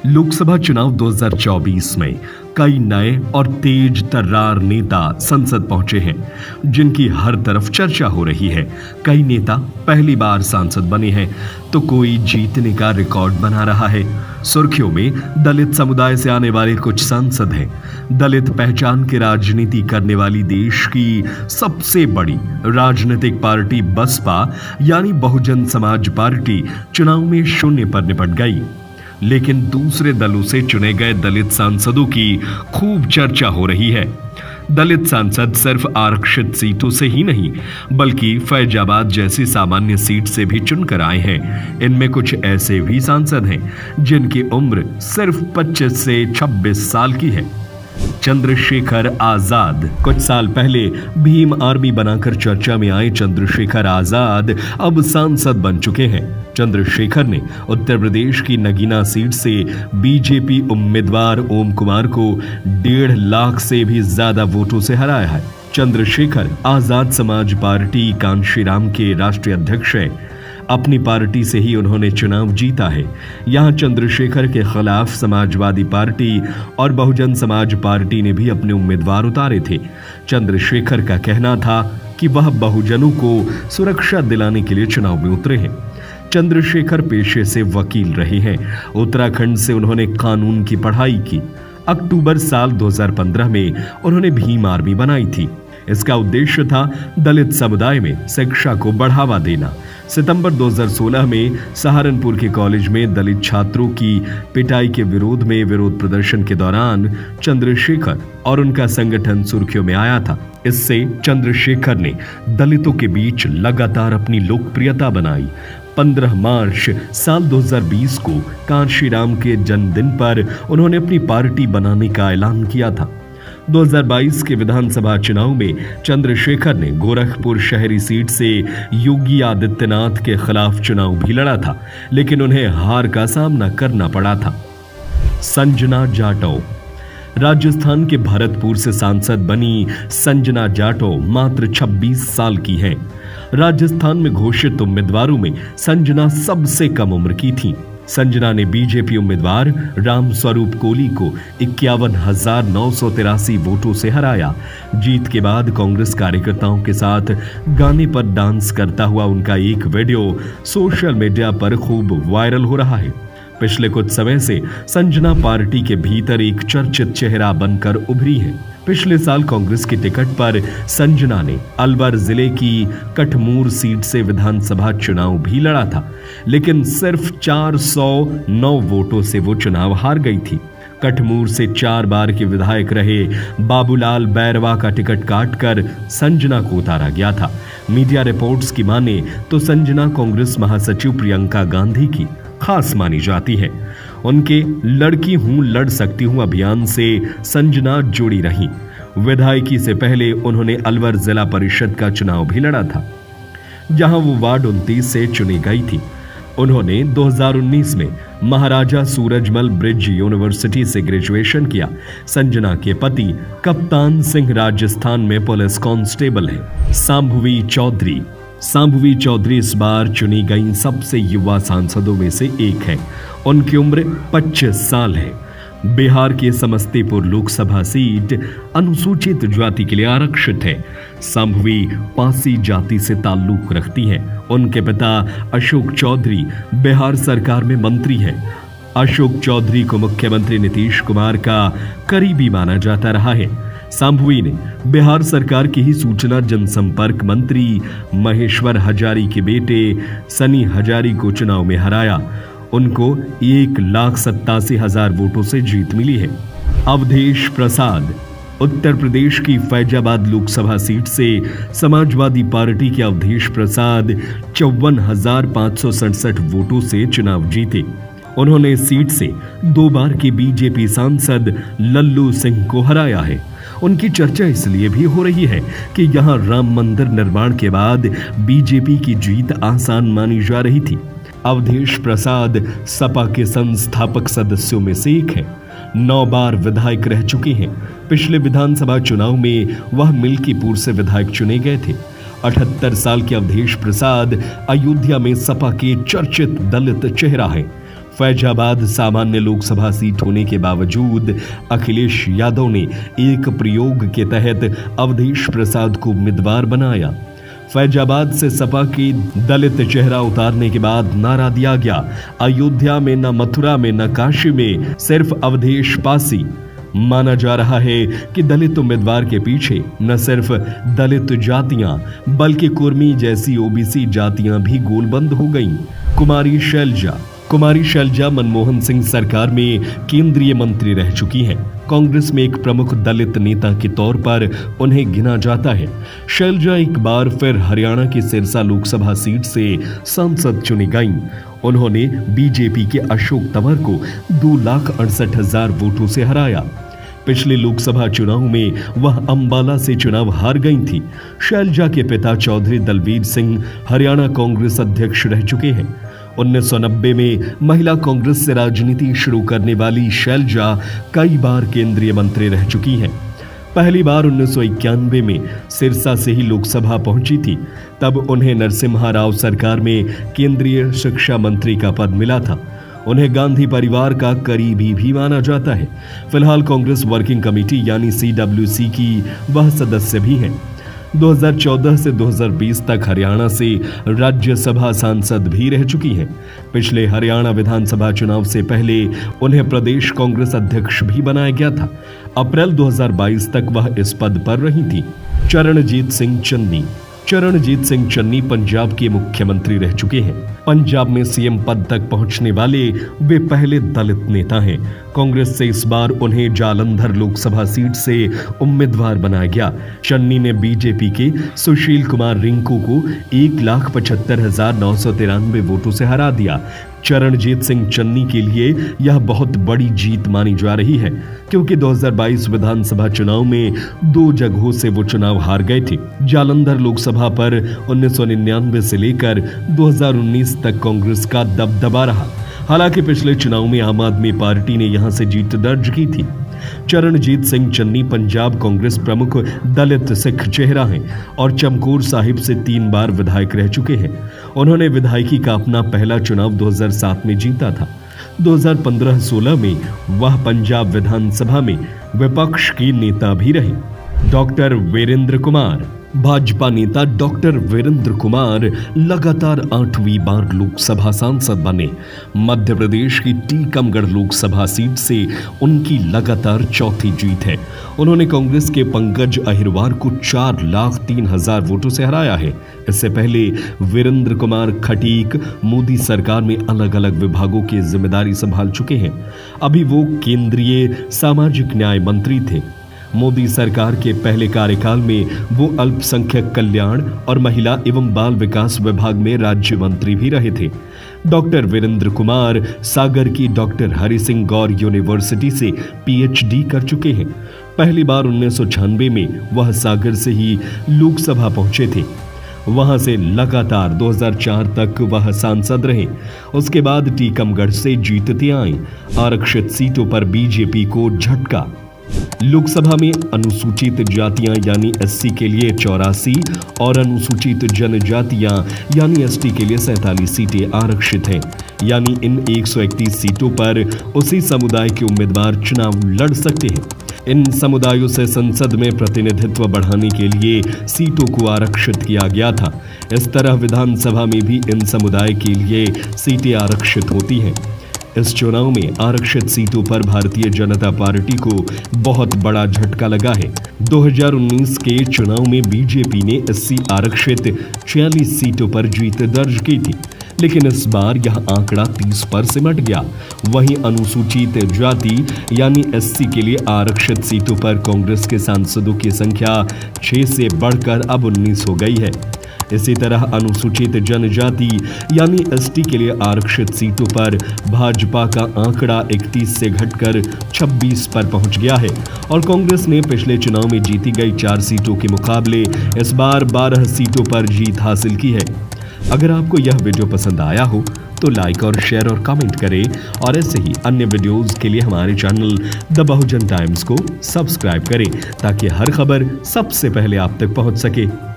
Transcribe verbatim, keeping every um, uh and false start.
लोकसभा चुनाव दो हज़ार चौबीस में कई नए और तेज तर्रार नेता संसद पहुंचे हैं, जिनकी हर तरफ चर्चा हो रही है। कई नेता पहली बार सांसद बने हैं, तो कोई जीतने का रिकॉर्ड बना रहा है। सुर्खियों में दलित समुदाय से आने वाले कुछ सांसद हैं। दलित पहचान की राजनीति करने वाली देश की सबसे बड़ी राजनीतिक पार्टी बसपा यानी बहुजन समाज पार्टी चुनाव में शून्य पर निपट गई, लेकिन दूसरे दलों से चुने गए दलित सांसदों की खूब चर्चा हो रही है। दलित सांसद सिर्फ आरक्षित सीटों से ही नहीं, बल्कि फैजाबाद जैसी सामान्य सीट से भी चुनकर आए हैं। इनमें कुछ ऐसे भी सांसद हैं जिनकी उम्र सिर्फ पच्चीस से छब्बीस साल की है। चंद्रशेखर आजाद। कुछ साल पहले भीम आर्मी बनाकर चर्चा में आए चंद्रशेखर आजाद अब सांसद बन चुके हैं। चंद्रशेखर ने उत्तर प्रदेश की नगीना सीट से बीजेपी उम्मीदवार ओम कुमार को डेढ़ लाख से भी ज्यादा वोटों से हराया है। चंद्रशेखर आजाद समाज पार्टी कांशीराम के राष्ट्रीय अध्यक्ष हैं। अपनी पार्टी से ही उन्होंने चुनाव जीता है। यहां चंद्रशेखर के खिलाफ समाजवादी पार्टी और बहुजन समाज पार्टी ने भी अपने उम्मीदवार उतारे थे। चंद्रशेखर का कहना था कि वह बहुजनों को सुरक्षा दिलाने के लिए चुनाव में उतरे हैं। चंद्रशेखर पेशे से वकील रहे हैं। उत्तराखंड से उन्होंने कानून की पढ़ाई की। अक्टूबर साल दो हज़ार पंद्रह में उन्होंने भीम आर्मी बनाई थी। इसका उद्देश्य था दलित समुदाय में शिक्षा को बढ़ावा देना। सितंबर दो हज़ार सोलह में सहारनपुर के कॉलेज में दलित छात्रों की पिटाई के विरोध में विरोध प्रदर्शन के दौरान चंद्रशेखर और उनका संगठन सुर्खियों में आया था। इससे चंद्रशेखर ने दलितों के बीच लगातार अपनी लोकप्रियता बनाई। पंद्रह मार्च साल दो हज़ार बीस को कांशीराम के जन्मदिन पर उन्होंने अपनी पार्टी बनाने का ऐलान किया था। दो हज़ार बाईस के विधानसभा चुनाव में चंद्रशेखर ने गोरखपुर शहरी सीट से योगी आदित्यनाथ के खिलाफ चुनाव भी लड़ा था, लेकिन उन्हें हार का सामना करना पड़ा था। संजना जाटव। राजस्थान के भरतपुर से सांसद बनी संजना जाटव मात्र छब्बीस साल की हैं। राजस्थान में घोषित उम्मीदवारों में संजना सबसे कम उम्र की थी। संजना ने बीजेपी उम्मीदवार राम स्वरूप कोली को इक्यावन हजार नौ सौ तिरासी वोटों से हराया। जीत के बाद कांग्रेस कार्यकर्ताओं के साथ गाने पर डांस करता हुआ उनका एक वीडियो सोशल मीडिया पर खूब वायरल हो रहा है। पिछले कुछ समय से संजना पार्टी के भीतर एक चर्चित चेहरा बनकर उभरी है। पिछले साल कांग्रेस की टिकट पर संजना ने अलवर जिले की कटमूर सीट से विधानसभा चुनाव भी लड़ा था, लेकिन सिर्फ चार सौ नौ वोटों से वो चुनाव हार गई थी। कटमूर से चार बार के विधायक रहे बाबूलाल बैरवा का टिकट काटकर संजना को उतारा गया था। मीडिया रिपोर्ट्स की माने तो संजना कांग्रेस महासचिव प्रियंका गांधी की खास मानी जाती है। उनके लड़की हूं लड़ सकती हूं अभियान से संजना जुड़ी रही। विधायकी से पहले उन्होंने अलवर जिला परिषद का चुनाव भी लड़ा था, जहां वो वार्ड उनतीस से चुनी गई थी। उन्होंने दो हज़ार उन्नीस में महाराजा सूरजमल ब्रिज यूनिवर्सिटी से ग्रेजुएशन किया। संजना के पति कप्तान सिंह राजस्थान में पुलिस कांस्टेबल हैं। सांभवी चौधरी। सांभवी चौधरी इस बार चुनी गई सबसे युवा सांसदों में से एक है। उनकी उम्र पच्चीस साल है। बिहार के समस्तीपुर लोकसभा सीट अनुसूचित जाति के लिए आरक्षित है। सांभवी पासी जाति से ताल्लुक रखती हैं। उनके पिता अशोक चौधरी बिहार सरकार में मंत्री हैं। अशोक चौधरी को मुख्यमंत्री नीतीश कुमार का करीबी माना जाता रहा है। सांभवी ने बिहार सरकार के ही सूचना जनसंपर्क मंत्री महेश्वर हजारी के बेटे सनी हजारी को चुनाव में हराया। उनको एक लाख सत्तासी हजार वोटों से जीत मिली है। अवधेश प्रसाद। उत्तर प्रदेश की फैजाबाद लोकसभा सीट से समाजवादी पार्टी के अवधेश प्रसाद चौवन हजार पांच सौ सड़सठ वोटों से चुनाव जीते। उन्होंने इस सीट से दो बार के बीजेपी सांसद लल्लू सिंह को हराया है। उनकी चर्चा इसलिए भी हो रही है कि यहां राम मंदिर निर्माण के बाद बीजेपी की जीत आसान मानी जा रही थी। अवधेश प्रसाद सपा के संस्थापक सदस्यों में से एक हैं। नौ बार विधायक रह चुके हैं। पिछले विधानसभा चुनाव में वह मिल्कीपुर से विधायक चुने गए थे। अठहत्तर साल के अवधेश प्रसाद अयोध्या में सपा के चर्चित दलित चेहरा हैं। फैजाबाद सामान्य लोकसभा सीट होने के बावजूद अखिलेश यादव ने एक प्रयोग के तहत अवधेश प्रसाद को उम्मीदवार बनाया। फैजाबाद से सपा की दलित चेहरा उतारने के बाद नारा दिया गया, अयोध्या में न मथुरा में न काशी में, सिर्फ अवधेश पासी। माना जा रहा है कि दलित उम्मीदवार के पीछे न सिर्फ दलित जातियां बल्कि कुर्मी जैसी ओबीसी जातियां भी गोलबंद हो गईं। कुमारी शैलजा कुमारी शैलजा मनमोहन सिंह सरकार में केंद्रीय मंत्री रह चुकी हैं। कांग्रेस में एक प्रमुख दलित नेता के तौर पर उन्हें गिना जाता है। शैलजा एक बार फिर हरियाणा की सिरसा लोकसभा सीट से सांसद चुनी गईं। उन्होंने बीजेपी के अशोक तंवर को दो लाख अड़सठ हजार वोटों से हराया। पिछले लोकसभा चुनाव में वह अंबाला से चुनाव हार गई थी। शैलजा के पिता चौधरी दलवीर सिंह हरियाणा कांग्रेस अध्यक्ष रह चुके हैं। उन्नीस सौ नब्बे में महिला कांग्रेस से राजनीति शुरू करने वाली शैलजा कई बार केंद्रीय मंत्री रह चुकी हैं। पहली बार उन्नीस सौ इक्यानवे में सिरसा से ही लोकसभा पहुंची थी। तब उन्हें नरसिम्हा राव सरकार में केंद्रीय शिक्षा मंत्री का पद मिला था। उन्हें गांधी परिवार का करीबी भी माना जाता है। फिलहाल कांग्रेस वर्किंग कमेटी यानी सी डब्ल्यू सी की वह सदस्य भी हैं। दो हज़ार चौदह से दो हज़ार बीस तक हरियाणा से राज्यसभा सांसद भी रह चुकी हैं। पिछले हरियाणा विधानसभा चुनाव से पहले उन्हें प्रदेश कांग्रेस अध्यक्ष भी बनाया गया था। अप्रैल दो हज़ार बाईस तक वह इस पद पर रही थी। चरणजीत सिंह चन्नी चरणजीत सिंह चन्नी पंजाब के मुख्यमंत्री रह चुके हैं। पंजाब में सीएम पद तक पहुंचने वाले वे पहले दलित नेता हैं। कांग्रेस से इस बार उन्हें जालंधर लोकसभा सीट से उम्मीदवार बनाया गया। चन्नी ने बीजेपी के सुशील कुमार रिंकू को एक लाख पचहत्तर हजार नौ सौ तिरानवे वोटों से हरा दिया। चरणजीत सिंह चन्नी के लिए यह बहुत बड़ी जीत मानी जा रही है, क्योंकि दो हज़ार बाईस विधानसभा चुनाव में दो जगहों से वो चुनाव हार गए थे। जालंधर लोकसभा पर उन्नीस सौ निन्यानवे से लेकर दो हज़ार उन्नीस तक कांग्रेस का दबदबा रहा। हालांकि पिछले चुनाव में आम आदमी पार्टी ने यहां से जीत दर्ज की थी। चरणजीत सिंह चन्नी पंजाब कांग्रेस प्रमुख दलित सिख चेहरा हैं और चमकौर साहिब से तीन बार विधायक रह चुके हैं। उन्होंने विधायकी का अपना पहला चुनाव दो हज़ार सात में जीता था। दो हज़ार पंद्रह सोलह में वह पंजाब विधानसभा में विपक्ष के नेता भी रहे। डॉक्टर वीरेंद्र कुमार भाजपा नेता डॉक्टर वीरेंद्र कुमार लगातार आठवीं बार लोकसभा सांसद बने। मध्य प्रदेश की टीकमगढ़ लोकसभा सीट से उनकी लगातार चौथी जीत है। उन्होंने कांग्रेस के पंकज अहिरवार को चार लाख तीन हजार वोटों से हराया है। इससे पहले वीरेंद्र कुमार खटीक मोदी सरकार में अलग अलग विभागों की जिम्मेदारी संभाल चुके हैं। अभी वो केंद्रीय सामाजिक न्याय मंत्री थे। मोदी सरकार के पहले कार्यकाल में वो अल्पसंख्यक कल्याण और महिला एवं बाल विकास विभाग में राज्य मंत्री भी रहे थे। डॉक्टर वीरेंद्र कुमार सागर की डॉक्टर हरि सिंह गौर यूनिवर्सिटी से पीएचडी कर चुके हैं। पहली बार उन्नीस सौ छियानवे में वह सागर से ही लोकसभा पहुंचे थे। वहां से लगातार दो हज़ार चार तक वह सांसद रहे। उसके बाद टीकमगढ़ से जीतते आए। आरक्षित सीटों पर बीजेपी को झटका। लोकसभा में अनुसूचित जातियां यानी एससी के लिए चौरासी और अनुसूचित जनजातियां यानी एसटी के लिए सैंतालीस सीटें आरक्षित हैं। यानी इन एक सौ इकतीस सीटों पर उसी समुदाय के उम्मीदवार चुनाव लड़ सकते हैं। इन समुदायों से संसद में प्रतिनिधित्व बढ़ाने के लिए सीटों को आरक्षित किया गया था। इस तरह विधानसभा में भी इन समुदाय के लिए सीटें आरक्षित होती हैं। इस चुनाव में आरक्षित सीटों पर भारतीय जनता पार्टी को बहुत बड़ा झटका लगा है। दो हज़ार उन्नीस के चुनाव में बीजेपी ने एससी आरक्षित छियालीस सीटों पर जीत दर्ज की थी, लेकिन इस बार यह आंकड़ा तीस पर सिमट गया। वहीं अनुसूचित जाति यानी एससी के लिए आरक्षित सीटों पर कांग्रेस के सांसदों की संख्या छह से बढ़कर अब उन्नीस हो गई है। इसी तरह अनुसूचित जनजाति यानी एसटी के लिए आरक्षित सीटों पर भाजपा का आंकड़ा इकतीस से घटकर छब्बीस पर पहुंच गया है और कांग्रेस ने पिछले चुनाव में जीती गई चार सीटों के मुकाबले इस बार बारह सीटों पर जीत हासिल की है। अगर आपको यह वीडियो पसंद आया हो तो लाइक और शेयर और कमेंट करें और ऐसे ही अन्य वीडियोस के लिए हमारे चैनल द बहुजन टाइम्स को सब्सक्राइब करें ताकि हर खबर सबसे पहले आप तक पहुंच सके।